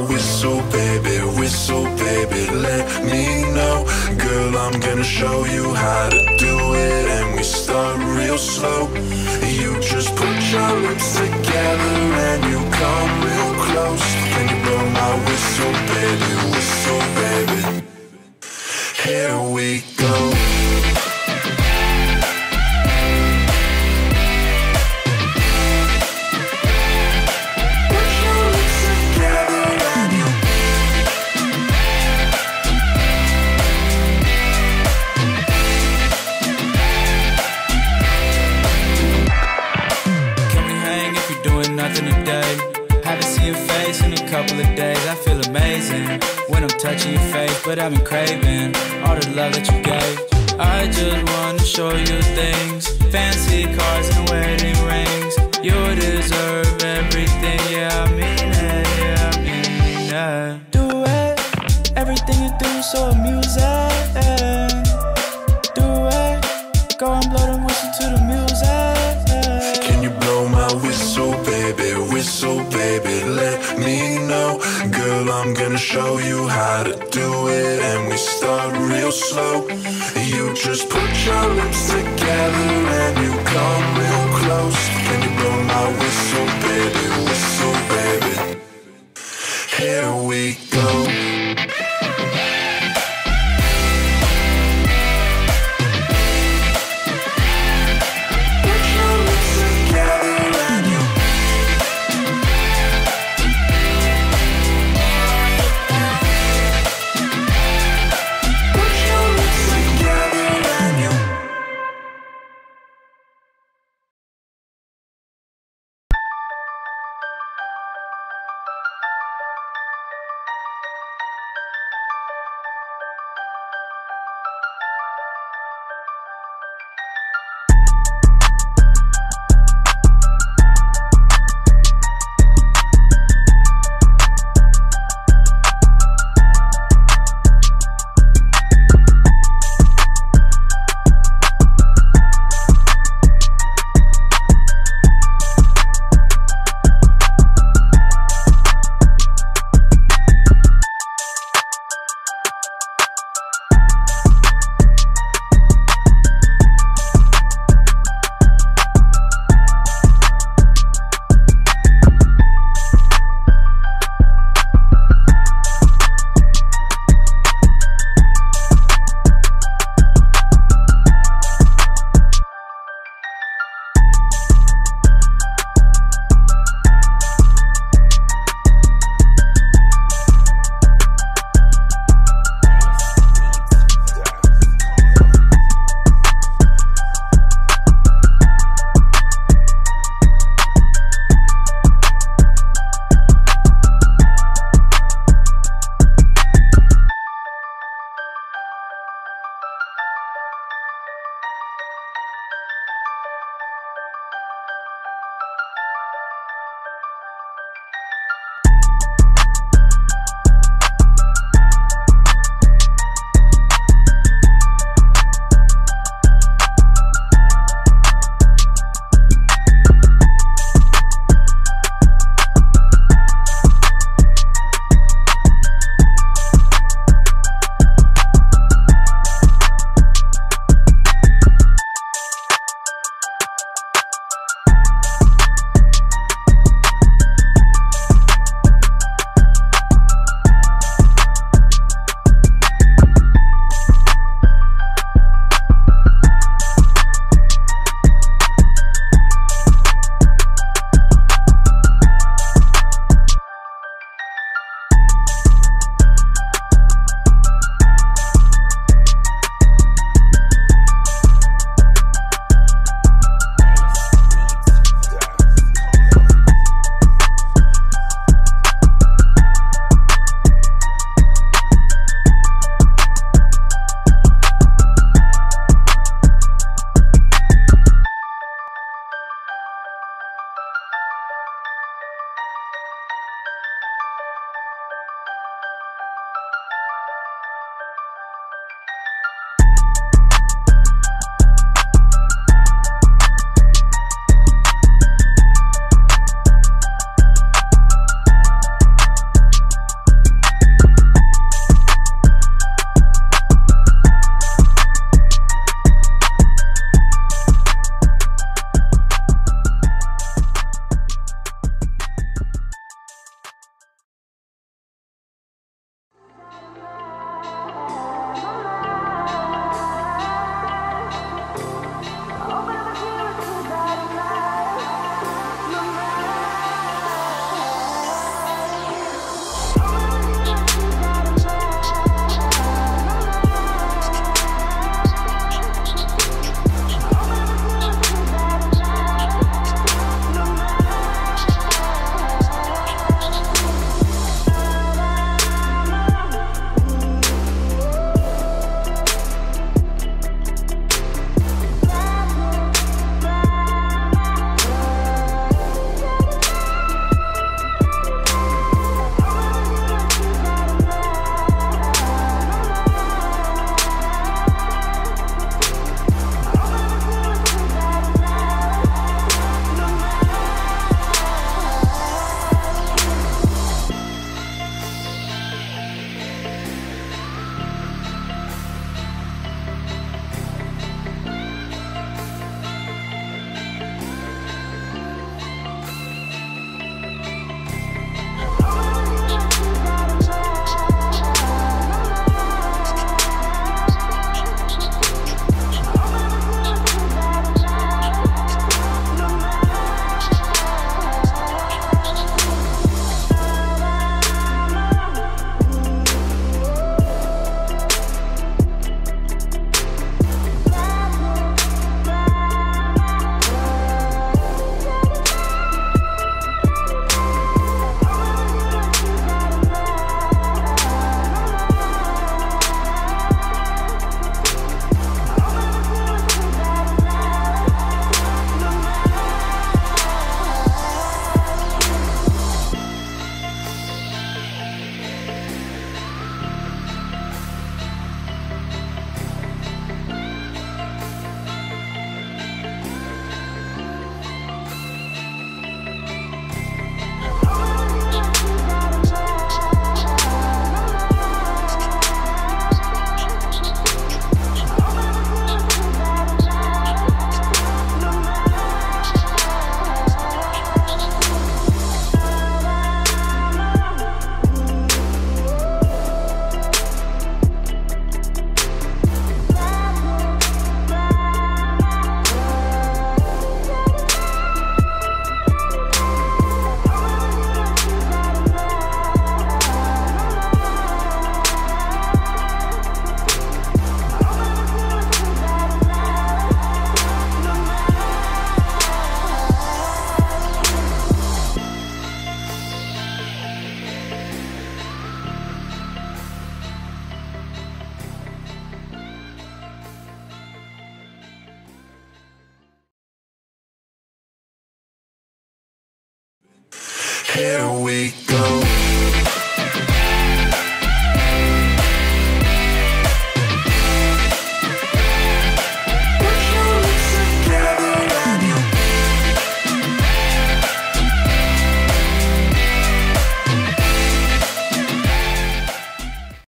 whistle, baby, let me know. Girl, I'm gonna show you how to do it, and we start real slow. You just put your lips together and you come real close. Can you blow my whistle, baby, here we go. Couple of days, I feel amazing when I'm touching your face, but I've been craving all the love that you gave. I just wanna show you things, fancy cars and wedding rings. You deserve everything, yeah, I mean it, yeah, I mean it. Do it, everything you do is so amusing. Do it, go and blow the whistle to the music. Can you blow my whistle, baby, let me know. Girl, I'm gonna show you how to do it, and we start real slow. You just put your lips together and you come real close. Can you blow my whistle, baby, here we go. Here we